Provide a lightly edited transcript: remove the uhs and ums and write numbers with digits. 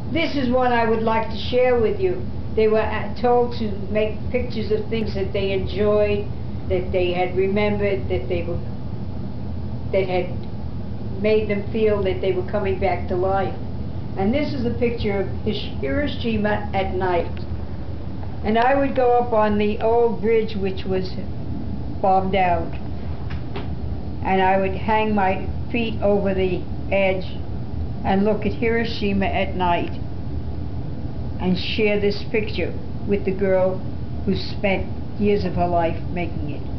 This is one I would like to share with you. They were told to make pictures of things that they enjoyed, that they had remembered, that had made them feel that they were coming back to life. And this is a picture of Hiroshima at night. And I would go up on the old bridge which was bombed out, and I would hang my feet over the edge and look at Hiroshima at night and share this picture with the girl who spent years of her life making it.